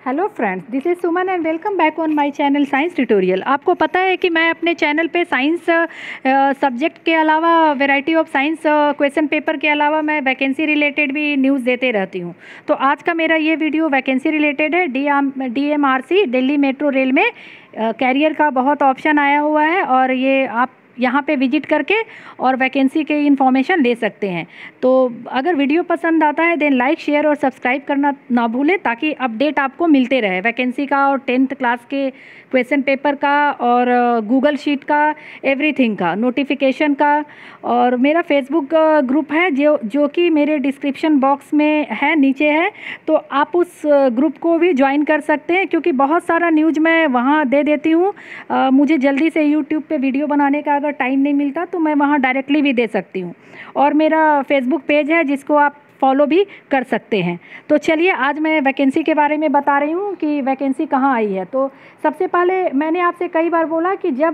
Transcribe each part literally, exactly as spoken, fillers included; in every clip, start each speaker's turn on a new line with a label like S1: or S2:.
S1: Hello friends, this is Suman and welcome back on my channel science tutorial. आपको पता है कि मैं अपने चैनल पे साइंस सब्जेक्ट के अलावा variety of science question paper के अलावा मैं वैकेंसी रिलेटेड भी न्यूज़ देते रहती हूँ। तो आज का मेरा ये वीडियो वैकेंसी रिलेटेड है। D M D M R C Delhi metro rail में कैरियर का बहुत ऑप्शन आया हुआ है और ये आप यहाँ पे विजिट करके और वैकेंसी के इन्फॉर्मेशन ले सकते हैं। तो अगर वीडियो पसंद आता है देन लाइक शेयर और सब्सक्राइब करना ना भूलें ताकि अपडेट आपको मिलते रहे वैकेंसी का और टेंथ क्लास के क्वेश्चन पेपर का और गूगल शीट का, एवरीथिंग का, नोटिफिकेशन का। और मेरा फेसबुक ग्रुप है जो जो कि मेरे डिस्क्रिप्शन बॉक्स में है, नीचे है, तो आप उस ग्रुप को भी ज्वाइन कर सकते हैं क्योंकि बहुत सारा न्यूज़ मैं वहाँ दे देती हूँ। मुझे जल्दी से यूट्यूब पे वीडियो बनाने का अगर टाइम नहीं मिलता तो मैं वहाँ डायरेक्टली भी दे सकती हूँ। और मेरा फेसबुक पेज है जिसको आप फॉलो भी कर सकते हैं। तो चलिए आज मैं वैकेंसी के बारे में बता रही हूँ कि वैकेंसी कहाँ आई है। तो सबसे पहले मैंने आपसे कई बार बोला कि जब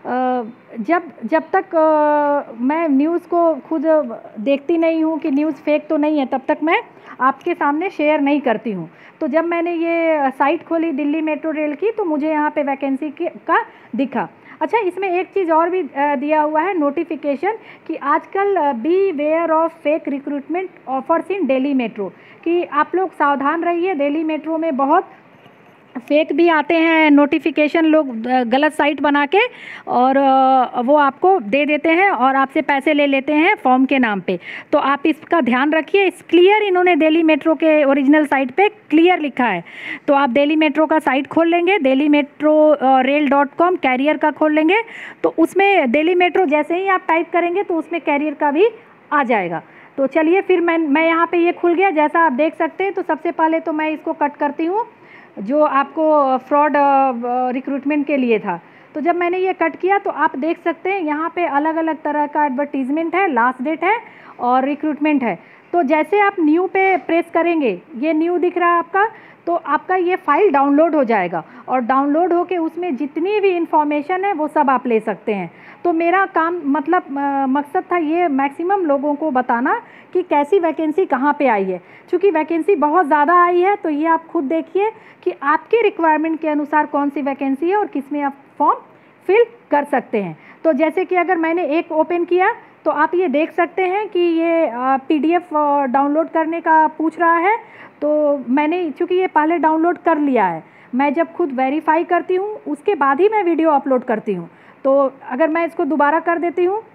S1: जब जब तक मैं न्यूज़ को खुद देखती नहीं हूँ कि न्यूज़ फेक तो नहीं है तब तक मैं आपके सामने शेयर नहीं करती हूँ। तो जब मैंने ये साइट खोली दिल्ली मेट्रो रेल की तो मुझे यहाँ पे वैकेंसी का दिखा। अच्छा, इसमें एक चीज़ और भी दिया हुआ है नोटिफिकेशन कि आजकल beware of fake recruitment offers in Delhi metro, कि आप लोग सावधान रहिए। दिल्ली मेट्रो में बहुत फेक भी आते हैं नोटिफिकेशन, लोग गलत साइट बना के और वो आपको दे देते हैं और आपसे पैसे ले लेते हैं फॉर्म के नाम पे। तो आप इसका ध्यान रखिए। इस क्लियर इन्होंने दिल्ली मेट्रो के ओरिजिनल साइट पे क्लियर लिखा है। तो आप दिल्ली मेट्रो का साइट खोल लेंगे, Delhi metro rail dot com career का खोल लेंगे तो उसमें दिल्ली मेट्रो जैसे ही आप टाइप करेंगे तो उसमें कैरियर का भी आ जाएगा। तो चलिए फिर मैं मैं यहाँ पर ये खुल गया जैसा आप देख सकते हैं। तो सबसे पहले तो मैं इसको कट करती हूँ जो आपको फ्रॉड रिक्रूटमेंट के लिए था। तो जब मैंने ये कट किया तो आप देख सकते हैं यहाँ पे अलग अलग तरह का एडवर्टीजमेंट है, लास्ट डेट है और रिक्रूटमेंट है। तो जैसे आप न्यू पे प्रेस करेंगे, ये न्यू दिख रहा है आपका, तो आपका ये फाइल डाउनलोड हो जाएगा और डाउनलोड होके उसमें जितनी भी इंफॉर्मेशन है वो सब आप ले सकते हैं। तो मेरा काम मतलब मकसद था ये मैक्सिमम लोगों को बताना कि कैसी वैकेंसी कहाँ पे आई है। क्योंकि वैकेंसी बहुत ज़्यादा आई है तो ये आप खुद देखिए कि आपके रिक्वायरमेंट के अनुसार कौन सी वैकेंसी है और किस में आप फॉर्म फिल कर सकते हैं। तो जैसे कि अगर मैंने एक ओपन किया तो आप ये देख सकते हैं कि ये पीडीएफ डाउनलोड करने का पूछ रहा है। तो मैंने चूँकि ये पहले डाउनलोड कर लिया है, मैं जब खुद वेरीफाई करती हूँ उसके बाद ही मैं वीडियो अपलोड करती हूँ। तो अगर मैं इसको दोबारा कर देती हूँ,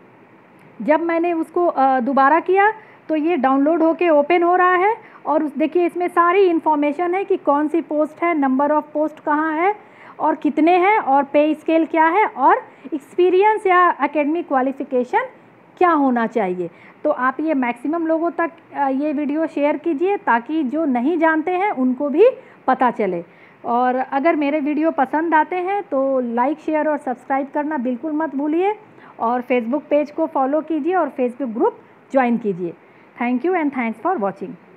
S1: जब मैंने उसको दोबारा किया तो ये डाउनलोड होके ओपन हो रहा है और उस देखिए इसमें सारी इन्फॉर्मेशन है कि कौन सी पोस्ट है, नंबर ऑफ़ पोस्ट कहाँ है और कितने हैं और पे स्केल क्या है और एक्सपीरियंस या एकेडमिक क्वालिफ़िकेशन क्या होना चाहिए। तो आप ये मैक्सिमम लोगों तक ये वीडियो शेयर कीजिए ताकि जो नहीं जानते हैं उनको भी पता चले। और अगर मेरे वीडियो पसंद आते हैं तो लाइक शेयर और सब्सक्राइब करना बिल्कुल मत भूलिए और फेसबुक पेज को फॉलो कीजिए और फेसबुक ग्रुप ज्वाइन कीजिए। Thank you and thanks for watching.